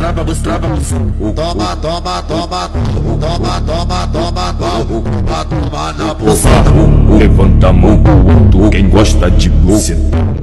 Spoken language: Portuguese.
bustrava, bustrava, toma, toma, toma, toma, toma, toma, toma, toma na buceta. Levanta a mão pro alto, quem gosta de buceta.